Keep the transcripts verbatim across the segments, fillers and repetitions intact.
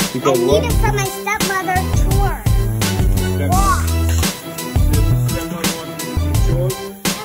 Because I what? need it for my stepmother tour. Stepmother. Walk. Stepmother wants you to do some chores?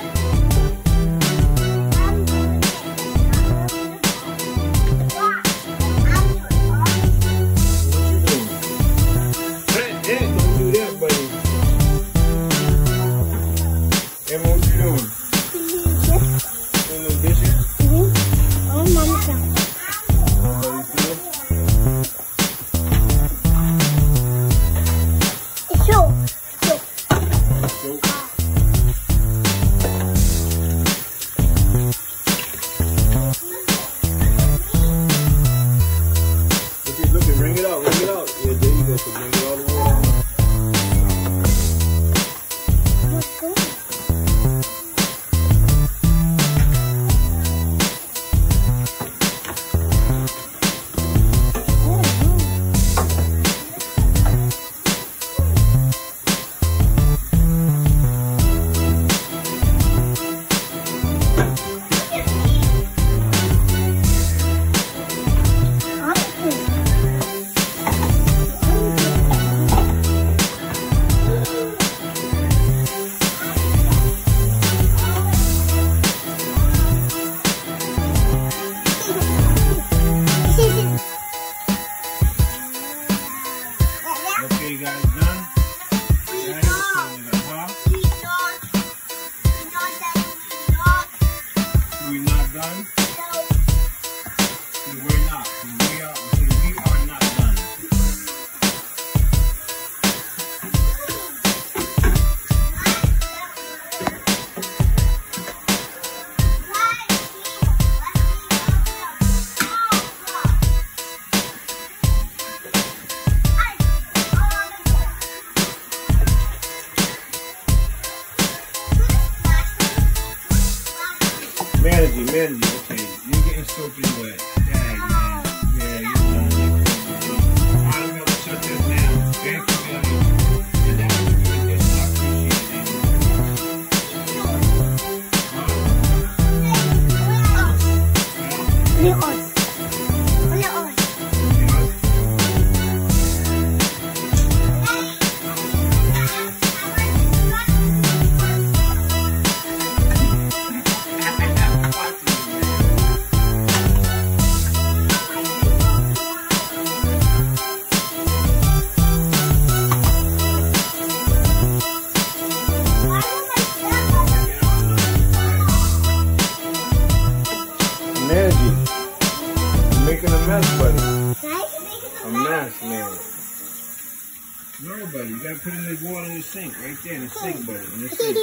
Bring it out, bring it out. Yeah, there you go. So bring it all the way out. Let's go. Okay, you guys done? You guys huh? We're not done? We're not. We are, we are not done. Manager, manager, okay. You're getting soaking wet. Dang, man. Yeah, you're done. I'm going to shut this down. Thank you, Billy. And that's what you're doing this. I appreciate it. Leon. Leon. Managing. You're making a mess, buddy. A mess, man. No, buddy. You gotta put in the water in the sink. Right there in the sink, buddy. In the sink.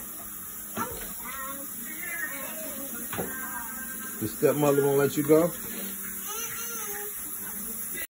The stepmother won't let you go?